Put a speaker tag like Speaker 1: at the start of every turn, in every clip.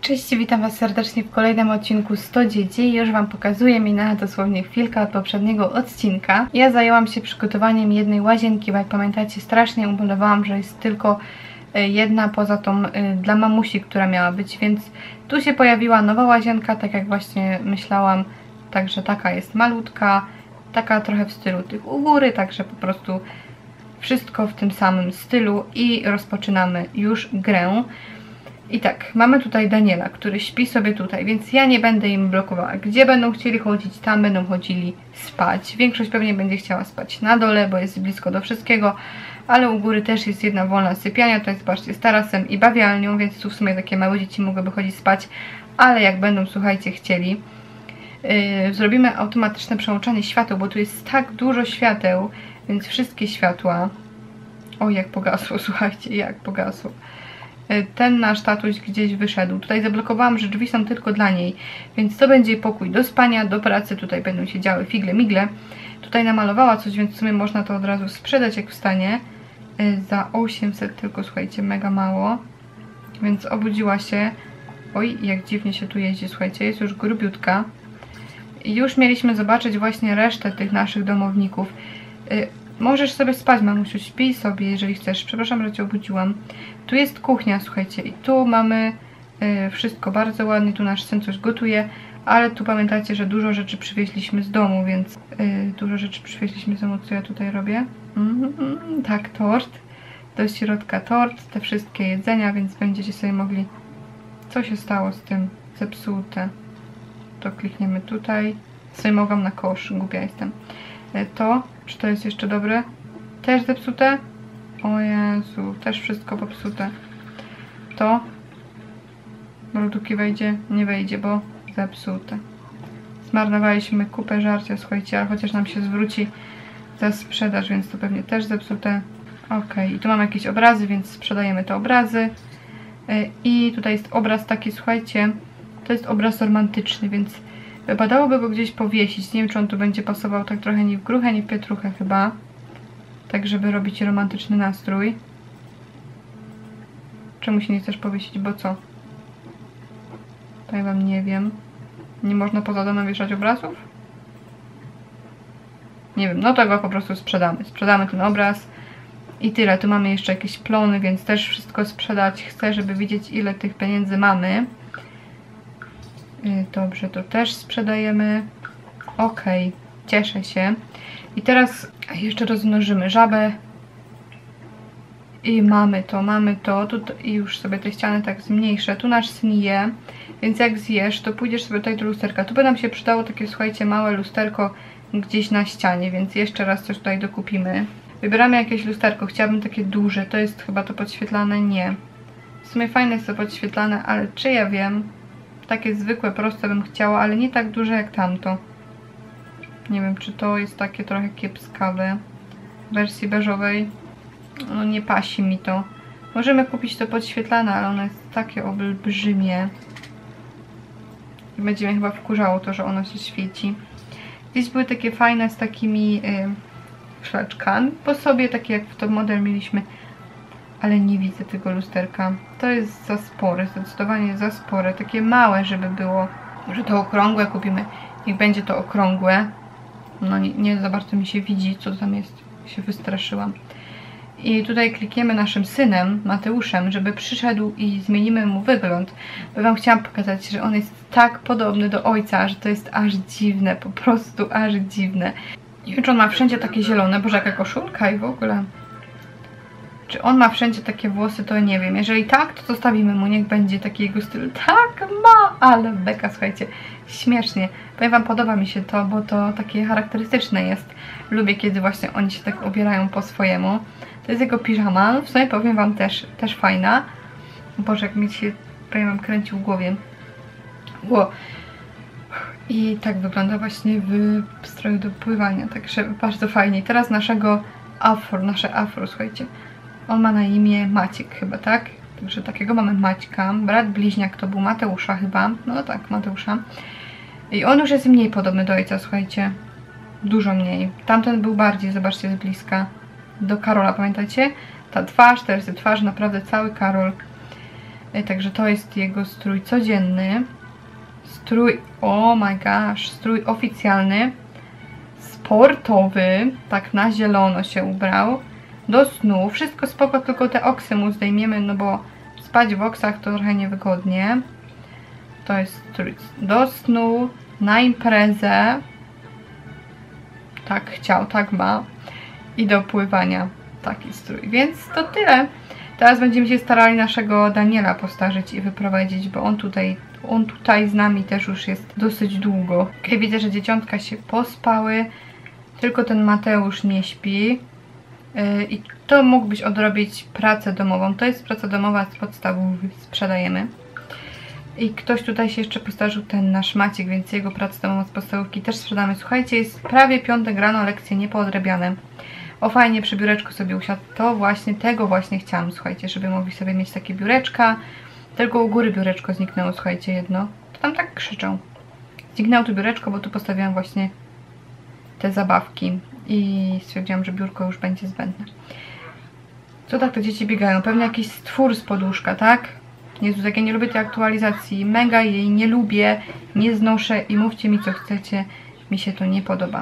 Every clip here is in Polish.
Speaker 1: Cześć, witam Was serdecznie w kolejnym odcinku 100 dzieci. Już Wam pokazuję, minęła dosłownie chwilka od poprzedniego odcinka. Ja zajęłam się przygotowaniem jednej łazienki, bo jak pamiętacie, strasznie ubolewałam, że jest tylko jedna poza tą dla mamusi, która miała być, więc tu się pojawiła nowa łazienka, tak jak właśnie myślałam, także taka jest malutka, taka trochę w stylu tych u góry, także po prostu wszystko w tym samym stylu i rozpoczynamy już grę. I tak, mamy tutaj Daniela, który śpi sobie tutaj, więc ja nie będę im blokowała. Gdzie będą chcieli chodzić, tam będą chodzili spać. Większość pewnie będzie chciała spać na dole, bo jest blisko do wszystkiego, ale u góry też jest jedna wolna sypialnia, tutaj zobaczcie, z tarasem i bawialnią, więc tu w sumie takie małe dzieci mogłyby chodzić spać, ale jak będą, słuchajcie, chcieli, zrobimy automatyczne przełączanie świateł, bo tu jest tak dużo świateł, więc wszystkie światła... O, jak pogasło, słuchajcie, jak pogasło. Ten nasz tatuś gdzieś wyszedł. Tutaj zablokowałam, że drzwi są tylko dla niej, więc to będzie pokój do spania, do pracy. Tutaj będą się działy figle, migle. Tutaj namalowała coś, więc w sumie można to od razu sprzedać, jak wstanie. Za 800 tylko, słuchajcie, mega mało. Więc obudziła się. Oj, jak dziwnie się tu jeździ, słuchajcie, jest już grubiutka. I już mieliśmy zobaczyć właśnie resztę tych naszych domowników. Możesz sobie spać, mamusiu, śpij sobie, jeżeli chcesz. Przepraszam, że Cię obudziłam. Tu jest kuchnia, słuchajcie, i tu mamy wszystko bardzo ładnie. Tu nasz syn coś gotuje, ale tu pamiętacie, że dużo rzeczy przywieźliśmy z domu, więc dużo rzeczy przywieźliśmy z domu, co ja tutaj robię. Tak, tort. Do środka tort, te wszystkie jedzenia, więc będziecie sobie mogli... Co się stało z tym? Zepsute. To klikniemy tutaj. Sobie mogłam na kosz, głupia jestem. To, czy to jest jeszcze dobre? Też zepsute? O Jezu, też wszystko popsute. To do lodówki wejdzie? Nie wejdzie, bo zepsute. Zmarnowaliśmy kupę żarcia, słuchajcie, ale chociaż nam się zwróci za sprzedaż, więc to pewnie też zepsute. Ok, i tu mamy jakieś obrazy, więc sprzedajemy te obrazy. I tutaj jest obraz taki, słuchajcie, to jest obraz romantyczny, więc wypadałoby go gdzieś powiesić. Nie wiem, czy on tu będzie pasował tak trochę nie w gruchę, nie w pietruchę chyba. Tak, żeby robić romantyczny nastrój. Czemu się nie chcesz powiesić? Bo co? To ja wam nie wiem. Nie można poza domem wieszać obrazów? Nie wiem, no to go po prostu sprzedamy. Sprzedamy ten obraz. I tyle. Tu mamy jeszcze jakieś plony, więc też wszystko sprzedać chcę, żeby widzieć, ile tych pieniędzy mamy. Dobrze, to też sprzedajemy. Ok, cieszę się. I teraz jeszcze rozmnożymy żabę. I mamy to. Tu, i już sobie te ściany tak zmniejszę. Tu nasz syn je, więc jak zjesz, to pójdziesz sobie tutaj do lusterka. Tu by nam się przydało takie, słuchajcie, małe lusterko gdzieś na ścianie, więc jeszcze raz coś tutaj dokupimy. Wybieramy jakieś lusterko. Chciałabym takie duże. To jest chyba to podświetlane? Nie. W sumie fajne jest to podświetlane, ale czy ja wiem? Takie zwykłe, proste bym chciała, ale nie tak duże jak tamto. Nie wiem, czy to jest takie trochę kiepskawe. W wersji beżowej no nie pasi mi to. Możemy kupić to podświetlane, ale ono jest takie olbrzymie. I będzie mnie chyba wkurzało to, że ono się świeci. Gdzieś były takie fajne z takimi szlaczkami po sobie, takie jak w top model mieliśmy. Ale nie widzę tego lusterka. To jest za spore, zdecydowanie za spore. Takie małe, żeby było. Może to okrągłe kupimy. Niech będzie to okrągłe. No nie za bardzo mi się widzi, co tam jest. Się wystraszyłam. I tutaj klikniemy naszym synem, Mateuszem, żeby przyszedł i zmienimy mu wygląd. Bo wam chciałam pokazać, że on jest tak podobny do ojca, że to jest aż dziwne. Po prostu aż dziwne. Nie wiem, czy on ma wszędzie takie zielone. Boże, jaka koszulka i w ogóle... Czy on ma wszędzie takie włosy, to nie wiem. Jeżeli tak, to zostawimy mu, niech będzie taki jego styl. Tak ma, ale beka, słuchajcie, śmiesznie. Powiem wam, podoba mi się to, bo to takie charakterystyczne jest. Lubię, kiedy właśnie oni się tak ubierają po swojemu. To jest jego piżama, w sumie powiem wam też fajna. Boże, jak mi się, powiem wam, kręci w głowie. Ło. I tak wygląda właśnie w stroju do pływania, także bardzo fajnie. Teraz nasze afro, słuchajcie. On ma na imię Maciek chyba, tak? Także takiego mamy Maćka. Brat bliźniak to był Mateusza chyba. No tak, Mateusza. I on już jest mniej podobny do ojca, słuchajcie. Dużo mniej. Tamten był bardziej, zobaczcie z bliska. Do Karola, pamiętacie? Ta twarz, te rysy twarzy, naprawdę cały Karol. Także to jest jego strój codzienny. Strój, oh my gosh, strój oficjalny. Sportowy, tak na zielono się ubrał. Do snu, wszystko spoko, tylko te oksy mu zdejmiemy, no bo spać w oksach to trochę niewygodnie. To jest strój do snu, na imprezę. Tak chciał, tak ma. I do pływania taki strój, więc to tyle. Teraz będziemy się starali naszego Daniela postarzyć i wyprowadzić, bo on tutaj z nami też już jest dosyć długo. Okay, widzę, że dzieciątka się pospały, tylko ten Mateusz nie śpi. I to mógłbyś odrobić pracę domową. To jest praca domowa z podstawowych, sprzedajemy. I ktoś tutaj się jeszcze postarzył, ten nasz Maciek, więc jego pracę domową z podstawówki też sprzedamy. Słuchajcie, jest prawie piątek rano, lekcje niepoodrabiane. O, fajnie przy biureczku sobie usiadł. Tego właśnie chciałam, słuchajcie, żeby mogli sobie mieć takie biureczka. Tylko u góry biureczko zniknęło, słuchajcie, jedno. To tam tak krzyczą. Zniknęło tu biureczko, bo tu postawiłam właśnie te zabawki. I stwierdziłam, że biurko już będzie zbędne. Co tak te dzieci biegają? Pewnie jakiś stwór z poduszka, tak? Jezu, tak ja nie lubię tej aktualizacji. Mega jej nie lubię, nie znoszę i mówcie mi co chcecie. Mi się to nie podoba.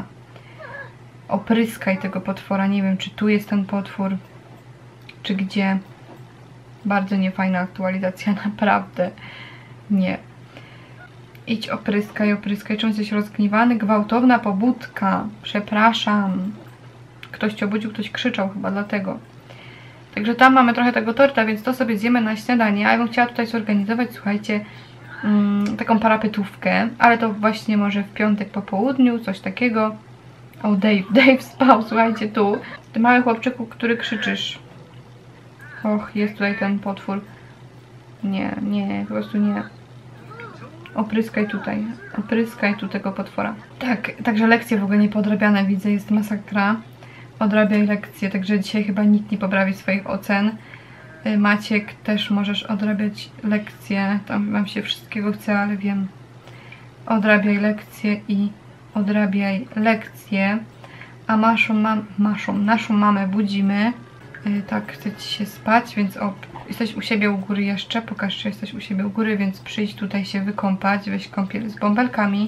Speaker 1: Opryskaj tego potwora. Nie wiem, czy tu jest ten potwór, czy gdzie. Bardzo niefajna aktualizacja, naprawdę. Nie. Idź opryskaj, opryskaj. Czemu jesteś rozgniewany? Gwałtowna pobudka. Przepraszam. Ktoś cię obudził, ktoś krzyczał chyba, dlatego. Także tam mamy trochę tego torta, więc to sobie zjemy na śniadanie. A ja bym chciała tutaj zorganizować, słuchajcie, taką parapetówkę. Ale to właśnie może w piątek po południu, coś takiego. O, Dave spał, słuchajcie, tu. Ty mały chłopczyku, który krzyczysz. Och, jest tutaj ten potwór. Nie, po prostu nie. Opryskaj tutaj. Opryskaj tu tego potwora. Tak, także lekcje w ogóle niepodrabiane, widzę, jest masakra. Odrabiaj lekcje, także dzisiaj chyba nikt nie poprawi swoich ocen. Maciek, też możesz odrabiać lekcje. Tam wam się wszystkiego chce, ale wiem. Odrabiaj lekcje i odrabiaj lekcje. A naszą mamę budzimy. Tak, chce ci się spać, więc jesteś u siebie u góry jeszcze. Pokaż, że jesteś u siebie u góry, więc przyjdź tutaj się wykąpać. Weź kąpiel z bąbelkami.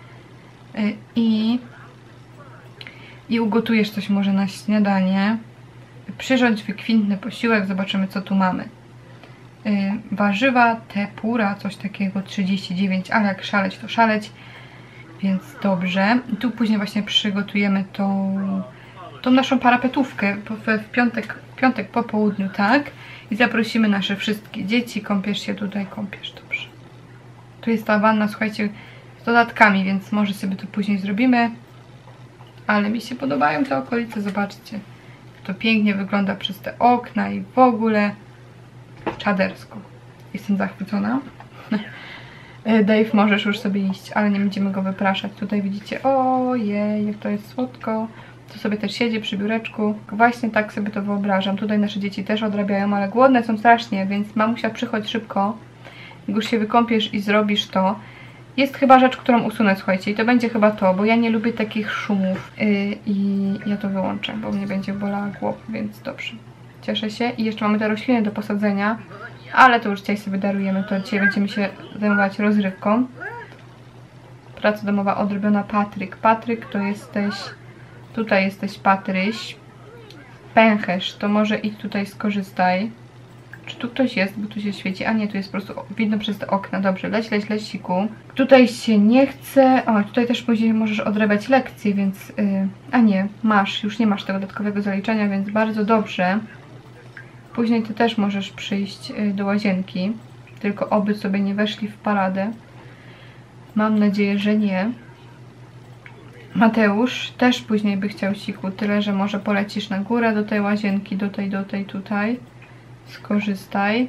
Speaker 1: I ugotujesz coś może na śniadanie. Przyrządź wykwintny posiłek, zobaczymy co tu mamy. Warzywa, tempura, coś takiego, 39, ale jak szaleć to szaleć, więc dobrze. I tu później właśnie przygotujemy tą naszą parapetówkę w piątek po południu, tak? I zaprosimy nasze wszystkie dzieci, kąpiesz się tutaj, kąpiesz, dobrze. Tu jest ta wanna, słuchajcie, z dodatkami, więc może sobie to później zrobimy. Ale mi się podobają te okolice, zobaczcie. To pięknie wygląda przez te okna i w ogóle czadersko. Jestem zachwycona. Dave, możesz już sobie iść, ale nie będziemy go wypraszać. Tutaj widzicie, ojej, jak to jest słodko. Tu sobie też siedzi przy biureczku. Właśnie tak sobie to wyobrażam. Tutaj nasze dzieci też odrabiają, ale głodne są strasznie, więc mamusia, przychodź szybko. Jak już się wykąpiesz i zrobisz to. Jest chyba rzecz, którą usunę, słuchajcie, i to będzie chyba to, bo ja nie lubię takich szumów i ja to wyłączę, bo mnie będzie bolała głowa, więc dobrze. Cieszę się. I jeszcze mamy te rośliny do posadzenia, ale to już dzisiaj sobie darujemy, to dzisiaj będziemy się zajmować rozrywką. Praca domowa odrobiona. Patryk, to jesteś, tutaj jesteś Patryś. Pęcherz, to może idź tutaj skorzystaj. Czy tu ktoś jest, bo tu się świeci? A nie, tu jest po prostu widno przez te okna. Dobrze, leć, siku. Tutaj się nie chce. O, tutaj też później możesz odrabiać lekcje, więc... a nie, już nie masz tego dodatkowego zaliczenia, więc bardzo dobrze. Później ty też możesz przyjść do łazienki. Tylko oby sobie nie weszli w paradę. Mam nadzieję, że nie. Mateusz też później by chciał siku, tyle że może polecisz na górę do tej łazienki, do tej, tutaj. Skorzystaj.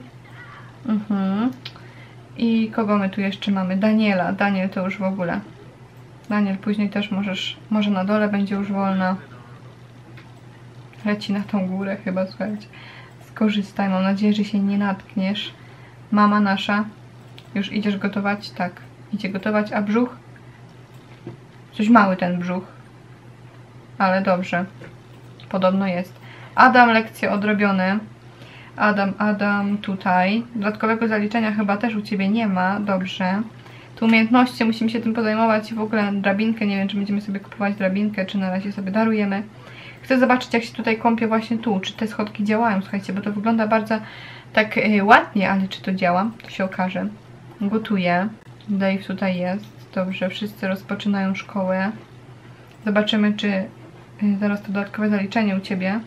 Speaker 1: I kogo my tu jeszcze mamy? Daniela. Daniel to już w ogóle. Daniel, później też może na dole będzie już wolna. Leci na tą górę chyba, słuchajcie. Skorzystaj, mam nadzieję, że się nie natkniesz. Mama nasza. Już idziesz gotować? Tak, idzie gotować. A brzuch? Coś mały ten brzuch. Ale dobrze. Podobno jest. Adam, lekcje odrobione. Adam, tutaj. Dodatkowego zaliczenia chyba też u Ciebie nie ma, dobrze. Tu umiejętności, musimy się tym podejmować i w ogóle drabinkę, nie wiem, czy będziemy sobie kupować drabinkę, czy na razie sobie darujemy. Chcę zobaczyć, jak się tutaj kąpię właśnie tu, czy te schodki działają, słuchajcie, bo to wygląda bardzo tak ładnie, ale czy to działa, to się okaże. Gotuję. Dave tutaj jest. Dobrze, wszyscy rozpoczynają szkołę. Zobaczymy, czy zaraz to dodatkowe zaliczenie u Ciebie.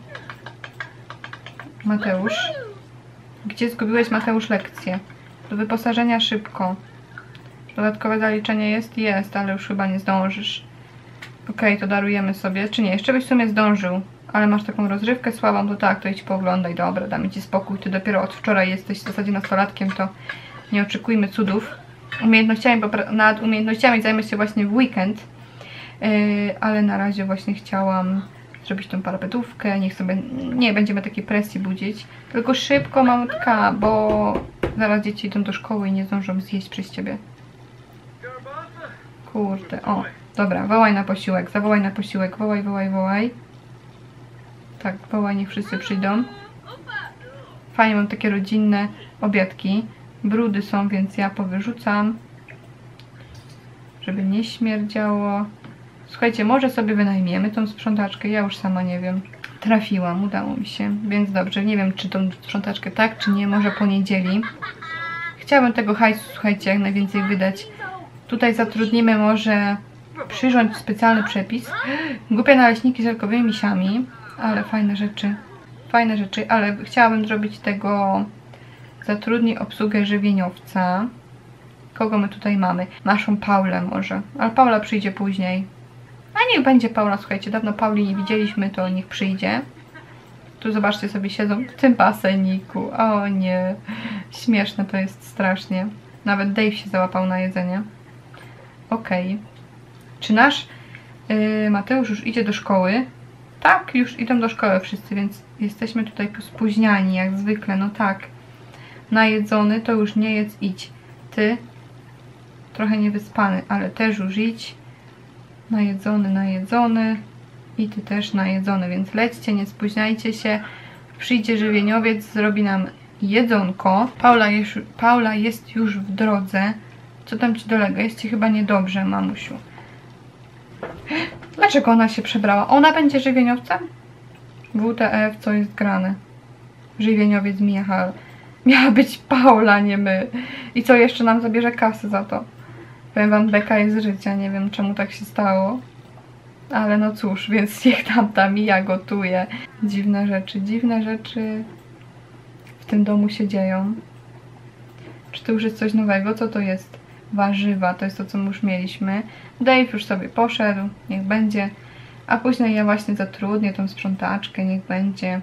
Speaker 1: Mateusz. Gdzie zgubiłeś, Mateusz, lekcję? Do wyposażenia szybko. Dodatkowe zaliczenie jest? Jest, ale już chyba nie zdążysz. Okej, to darujemy sobie. Czy nie? Jeszcze byś w sumie zdążył. Ale masz taką rozrywkę słabą, to tak, to idź pooglądaj. Dobra, damy Ci spokój. Ty dopiero od wczoraj jesteś w zasadzie nastolatkiem, to nie oczekujmy cudów. Nad umiejętnościami zajmę się właśnie w weekend. Ale na razie właśnie chciałam zrobić tą parapetówkę. Niech sobie nie będziemy takiej presji budzić. Tylko szybko, mamutka, bo zaraz dzieci idą do szkoły i nie zdążą zjeść przez Ciebie. Kurde, o, dobra, wołaj na posiłek, zawołaj na posiłek, wołaj. Tak, wołaj, niech wszyscy przyjdą. Fajnie, mam takie rodzinne obiadki. Brudy są, więc ja powyrzucam, żeby nie śmierdziało. Słuchajcie, może sobie wynajmiemy tą sprzątaczkę, ja już sama nie wiem. Trafiłam, udało mi się, więc dobrze, nie wiem, czy tą sprzątaczkę tak, czy nie, może po niedzieli. Chciałabym tego hajsu, słuchajcie, jak najwięcej wydać. Tutaj zatrudnimy może przyrząd specjalny przepis. Głupie naleśniki z żelkowymi misiami, ale fajne rzeczy, ale chciałabym zrobić tego, zatrudnij obsługę żywieniowca. Kogo my tutaj mamy? Naszą Paulę może, ale Paula przyjdzie później. A niech będzie Paula, słuchajcie, dawno Pauli nie widzieliśmy, to niech przyjdzie. Tu zobaczcie, sobie siedzą w tym baseniku. O nie, śmieszne to jest strasznie. Nawet Dave się załapał na jedzenie. Okej. Czy nasz Mateusz już idzie do szkoły? Tak, już idą do szkoły wszyscy, więc jesteśmy tutaj spóźniani, jak zwykle, no tak. Najedzony, to już nie jedz, idź. Ty, trochę niewyspany, ale też już idź. Najedzony. I ty też najedzony, więc lećcie, nie spóźniajcie się. Przyjdzie żywieniowiec, zrobi nam jedzonko. Paula jest już w drodze. Co tam Ci dolega? Jest Ci chyba niedobrze, mamusiu. Dlaczego ona się przebrała? Ona będzie żywieniowcem? WTF, co jest grane? Żywieniowiec miała być Paula, nie my. I co, jeszcze nam zabierze kasy za to? Powiem Wam, beka jest z życia, nie wiem czemu tak się stało. Ale no cóż, więc niech tam i ja gotuję. Dziwne rzeczy w tym domu się dzieją. Czy to już jest coś nowego? Co to jest? Warzywa, to jest to, co my już mieliśmy. Dave już sobie poszedł, niech będzie. A później ja właśnie zatrudnię tą sprzątaczkę, niech będzie.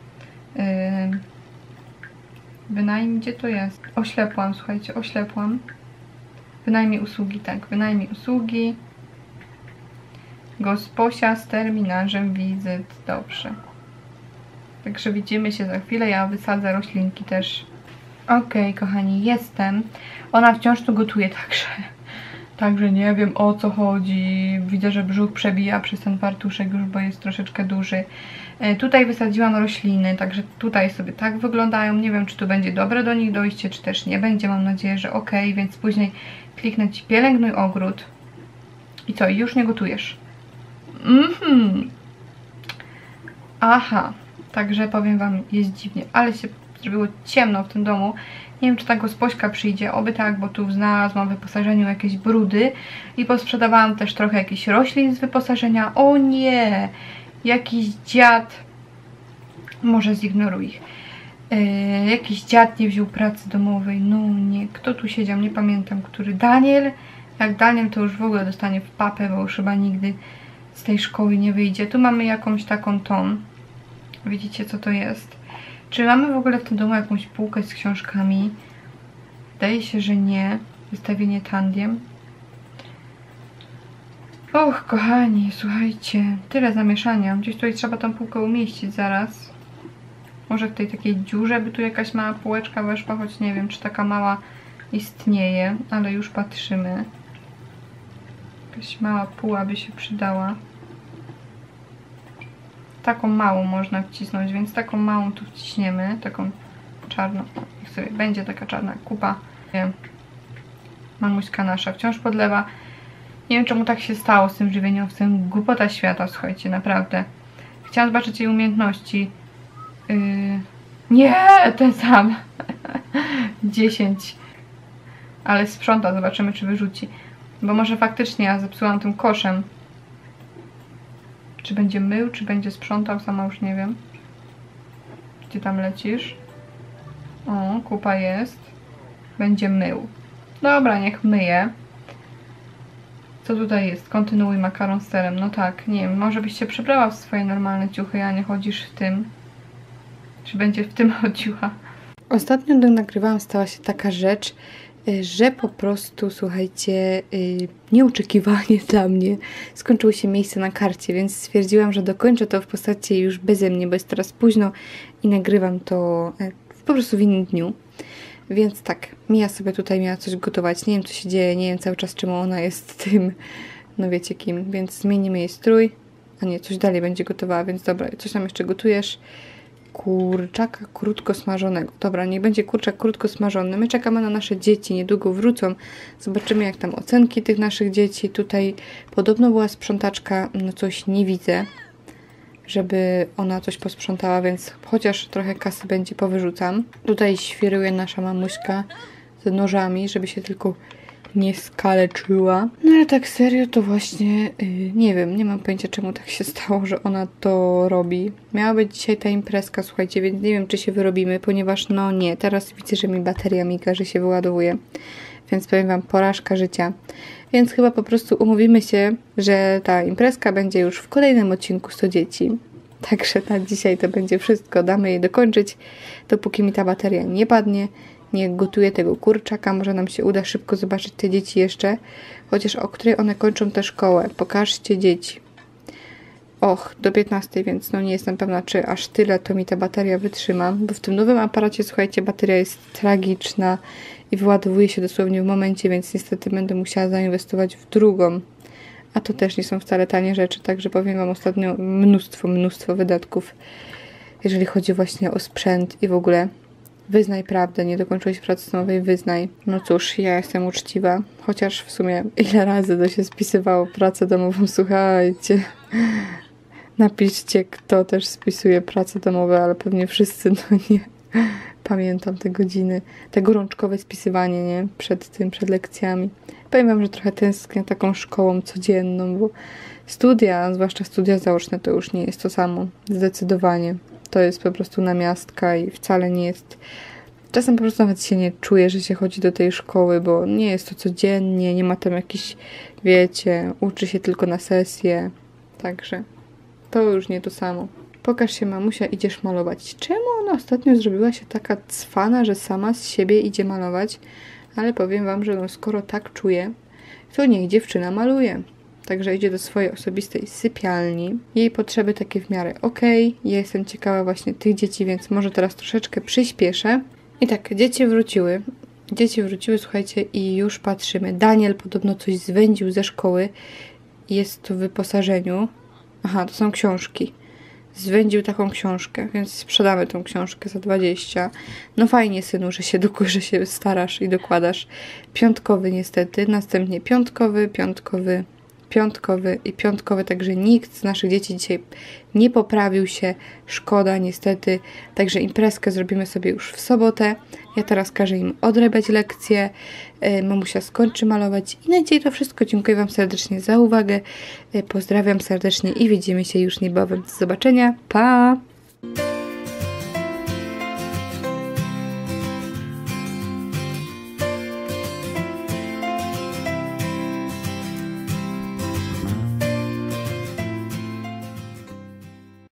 Speaker 1: Wynajmij, gdzie to jest? Oślepłam, słuchajcie, oślepłam. Wynajmij usługi, tak, wynajmij usługi. Gosposia z terminarzem wizyt, dobrze. Także widzimy się za chwilę, ja wysadzę roślinki też. Okej, kochani, jestem. Ona wciąż tu gotuje, także nie wiem, o co chodzi. Widzę, że brzuch przebija przez ten fartuszek już, bo jest troszeczkę duży. Tutaj wysadziłam rośliny, także tutaj sobie tak wyglądają. Nie wiem, czy tu będzie dobre do nich dojście, czy też nie będzie. Mam nadzieję, że ok, więc później kliknę Ci pielęgnuj ogród. I co, już nie gotujesz? Aha, także powiem Wam, jest dziwnie, ale się zrobiło ciemno w tym domu. Nie wiem, czy ta gospośka przyjdzie, oby tak, bo tu znalazłam w wyposażeniu jakieś brudy i posprzedawałam też trochę jakichś roślin z wyposażenia. O nie! Jakiś dziad, może zignoruj ich. Jakiś dziad nie wziął pracy domowej, no nie, kto tu siedział, nie pamiętam, który. Daniel? Jak Daniel, to już w ogóle dostanie w papę, bo już chyba nigdy z tej szkoły nie wyjdzie. Tu mamy jakąś taką tą. Widzicie, co to jest? Czy mamy w ogóle w tym domu jakąś półkę z książkami? Wydaje się, że nie. Wystawienie tandiem. Och, kochani, słuchajcie. Tyle zamieszania. Gdzieś tutaj trzeba tą półkę umieścić zaraz. Może w tej takiej dziurze by tu jakaś mała półeczka weszła, choć nie wiem, czy taka mała istnieje, ale już patrzymy. Jakaś mała póła by się przydała. Taką małą można wcisnąć, więc taką małą tu wciśniemy. Taką czarno. Niech sobie będzie taka czarna kupa. Mamuśka nasza wciąż podlewa. Nie wiem, czemu tak się stało z tym żywieniowcem. Głupota świata, słuchajcie, naprawdę. Chciałam zobaczyć jej umiejętności. Nie, ten sam. 10. Ale sprząta, zobaczymy, czy wyrzuci. Bo może faktycznie ja zepsułam tym koszem. Czy będzie mył, czy będzie sprzątał, sama już nie wiem. Gdzie tam lecisz? O, kupa jest. Będzie mył. Dobra, niech myje. Co tutaj jest? Kontynuuj makaron z serem. No tak, nie wiem, może byś się przebrała w swoje normalne ciuchy, a nie chodzisz w tym. Czy będzie w tym chodziła? Ostatnio gdy nagrywałam, stała się taka rzecz, że po prostu, słuchajcie, nieoczekiwanie dla mnie skończyło się miejsce na karcie, więc stwierdziłam, że dokończę to w postaci już beze mnie, bo jest teraz późno i nagrywam to po prostu w innym dniu. Więc tak, Mia sobie tutaj miała coś gotować, nie wiem co się dzieje, nie wiem cały czas czemu ona jest tym, no wiecie kim, więc zmienimy jej strój, a nie, coś dalej będzie gotowała, więc dobra, coś tam jeszcze gotujesz? Kurczaka krótko smażonego. Dobra, niech będzie kurczak krótko smażony. My czekamy na nasze dzieci, niedługo wrócą. Zobaczymy jak tam ocenki tych naszych dzieci. Tutaj podobno była sprzątaczka, no coś nie widzę, żeby ona coś posprzątała, więc chociaż trochę kasy będzie, powyrzucam. Tutaj świruje nasza mamuśka z nożami, żeby się tylko nie skaleczyła. No ale tak serio to właśnie nie wiem, nie mam pojęcia czemu tak się stało, że ona to robi. Miała być dzisiaj ta imprezka, słuchajcie, więc nie wiem czy się wyrobimy, ponieważ no nie, teraz widzę, że mi bateria miga, że się wyładowuje. Więc powiem wam, porażka życia. Więc chyba po prostu umówimy się, że ta imprezka będzie już w kolejnym odcinku 100 dzieci. Także na dzisiaj to będzie wszystko. Damy jej dokończyć, dopóki mi ta bateria nie padnie. Nie gotuję tego kurczaka. Może nam się uda szybko zobaczyć te dzieci jeszcze. Chociaż o której one kończą tę szkołę. Pokażcie dzieci. Och, do 15, więc no nie jestem pewna, czy aż tyle to mi ta bateria wytrzyma. Bo w tym nowym aparacie, słuchajcie, bateria jest tragiczna i wyładowuje się dosłownie w momencie, więc niestety będę musiała zainwestować w drugą. A to też nie są wcale tanie rzeczy, także powiem wam ostatnio mnóstwo wydatków, jeżeli chodzi właśnie o sprzęt i w ogóle. Wyznaj prawdę, nie dokończyłeś pracy domowej, wyznaj. No cóż, ja jestem uczciwa, chociaż w sumie ile razy to się spisywało pracę domową, słuchajcie. Napiszcie, kto też spisuje prace domowe, ale pewnie wszyscy, no nie. Pamiętam te godziny, te gorączkowe spisywanie, nie? Przed lekcjami. Powiem wam, że trochę tęsknię taką szkołą codzienną, bo studia, zwłaszcza studia zaoczne, to już nie jest to samo. Zdecydowanie. To jest po prostu namiastka i wcale nie jest... Czasem po prostu nawet się nie czuję, że się chodzi do tej szkoły, bo nie jest to codziennie, nie ma tam jakiś, wiecie, uczy się tylko na sesję. Także to już nie to samo. Pokaż się, mamusia, idziesz malować. Czemu ona ostatnio zrobiła się taka cwana, że sama z siebie idzie malować? Ale powiem wam, że no skoro tak czuje, to niech dziewczyna maluje. Także idzie do swojej osobistej sypialni. Jej potrzeby takie w miarę okej. Ja jestem ciekawa właśnie tych dzieci, więc może teraz troszeczkę przyspieszę. I tak, dzieci wróciły. Dzieci wróciły, słuchajcie, i już patrzymy. Daniel podobno coś zwędził ze szkoły. Jest to w wyposażeniu. Aha, to są książki. Zwędził taką książkę, więc sprzedamy tą książkę za 20. No fajnie, synu, że się starasz i dokładasz. Piątkowy niestety, następnie piątkowy, także nikt z naszych dzieci dzisiaj nie poprawił się. Szkoda niestety, także imprezkę zrobimy sobie już w sobotę. Ja teraz każę im odrabiać lekcje, mamusia skończy malować i na dzisiaj to wszystko. Dziękuję wam serdecznie za uwagę, pozdrawiam serdecznie i widzimy się już niebawem. Do zobaczenia, pa!